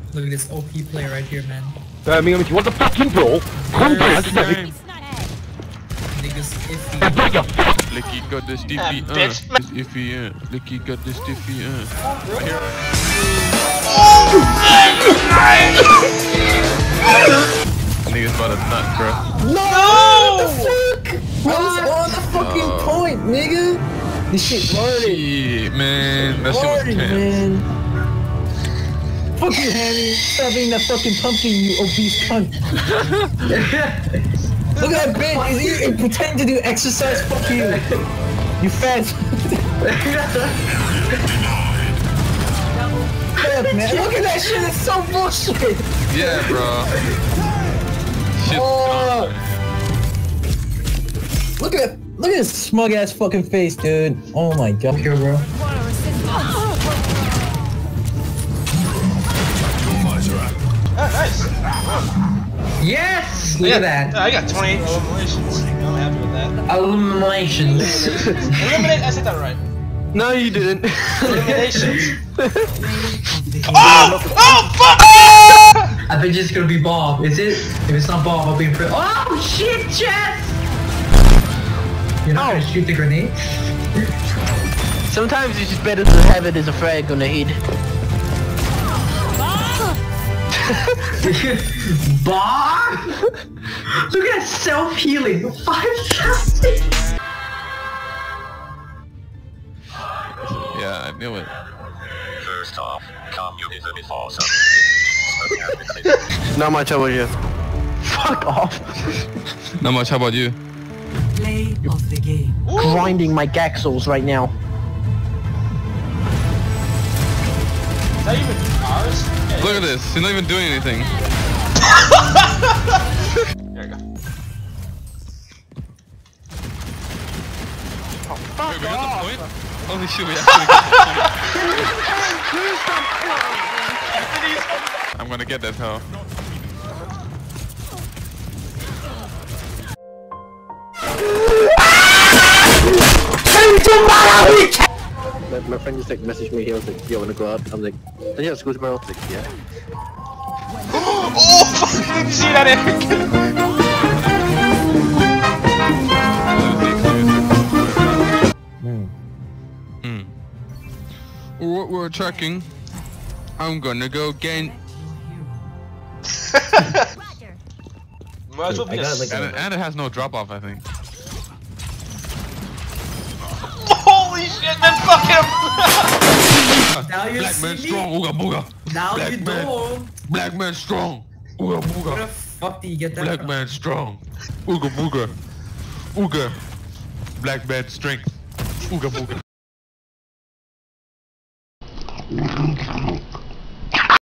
Look at this OP player right here, man. Birmingham, if you want the fucking brawl, come back. Niggas iffy. Licky got this DP, bitch. This iffy, Licky got this DP, Right here. Niggas about a nut, bro. No! What the fuck? What was on the fucking point, nigga? This shit retarded. Shit, man. That shit was Retarded, tense. man. Fuck you, Hammy. Stop being that fucking pumpkin, you obese cunt. Look at that bitch. Is he pretending to do exercise? Fuck you. You fat. Fuck, man. Look at that shit. It's so bullshit. Yeah, bro. Shit's Oh. Look at his smug ass fucking face, dude. Oh my god. Here, bro. Oh, nice. Yes! Look at that. I got 28 eliminations. I'm happy with that. Eliminations. Eliminate, I said that right. No, you didn't. Eliminations. Oh! Oh, fuck! I think it's gonna be Bob. Is it? If it's not Bob, I'll be in prison. Oh shit, Jess! You're not gonna shoot the grenade? Sometimes it's just better to have it as a frag on the head. Bob! Look at that self-healing. 5,000! Yeah, I knew it. First off, communism is awesome. Not much, how about you? Fuck off. Not much, how about you? Play of the game. Grinding my gaxels right now. Is that even ours? Yeah, Look at this, he's not even doing anything. There we go. Wait, we got the point? Holy shit, we actually got the point. I'm gonna get that hell. My friend just like messaged me, he was like, yo, wanna go out? I'm like, then you have school tomorrow? I was like, yeah. Oh, fuck! Did you see that, Eric? What we're tracking, I'm gonna go gain. Might as well be a And it has no drop off, I think. Holy shit, man, fuck him! Now you Black see man me? strong, ooga booga. Now Black you man. don't. Black man strong, ooga Where the booga. fuck do you get that Black from? man strong, ooga booga. Ooga. Black man strength, ooga booga.